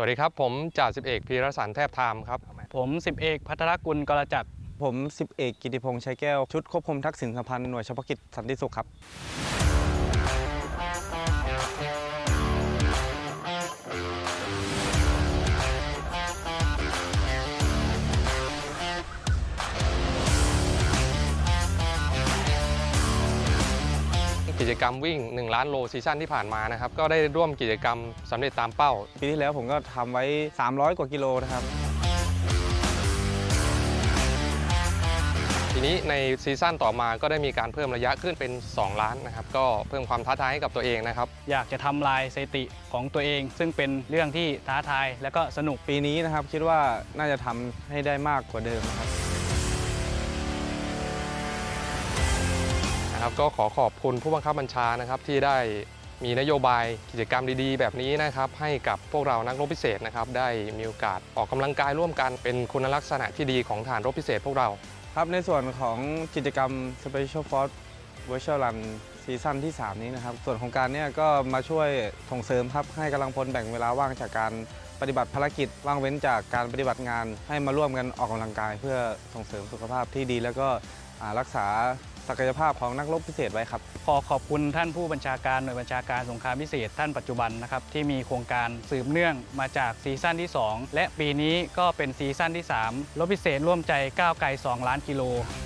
วัสดีครับผมจ่าสิบเอกพีรสันแทบธามครับผม10 เอกภัทรกุลกรจักรผม10 เอกกิติพงษ์ชัยแก้วชุดควบคุมทักษิณสัมพันธ์หน่วยเฉพาะกิจสันติสุขครับกิจกรรมวิ่ง1 ล้านโลซีซั่นที่ผ่านมานะครับก็ได้ร่วมกิจกรรมสำเร็จตามเป้าปีที่แล้วผมก็ทำไว้300 กว่ากิโลนะครับทีนี้ในซีซั่นต่อมาก็ได้มีการเพิ่มระยะขึ้นเป็น2 ล้านนะครับก็เพิ่มความท้าทายให้กับตัวเองนะครับอยากจะทำลายสถิติของตัวเองซึ่งเป็นเรื่องที่ท้าทายและก็สนุกปีนี้นะครับคิดว่าน่าจะทำให้ได้มากกว่าเดิมนะครับก็ขอขอบคุณผู้บังคับบัญชานะครับที่ได้มีนโยบายกิจกรรมดีๆแบบนี้นะครับให้กับพวกเรานักรบพิเศษนะครับได้มีโอกาสออกกำลังกายร่วมกันเป็นคุณลักษณะที่ดีของทหารรบพิเศษพวกเราครับในส่วนของกิจกรรม Special Force Virtual Run ซีซั่นที่3นี้นะครับส่วนของการนี้ก็มาช่วยส่งเสริมครับให้กำลังพลแบ่งเวลาว่างจากการปฏิบัติภารกิจว่างเว้นจากการปฏิบัติงานให้มาร่วมกันออกกำลังกายเพื่อส่งเสริมสุขภาพที่ดีแล้วก็รักษาศักยภาพของนักรบพิเศษไว้ครับขอขอบคุณท่านผู้บัญชาการหน่วยบัญชาการสงครามพิเศษท่านปัจจุบันนะครับที่มีโครงการสืบเนื่องมาจากซีซั่นที่2และปีนี้ก็เป็นซีซั่นที่3รบพิเศษร่วมใจก้าวไกล2 ล้านกิโล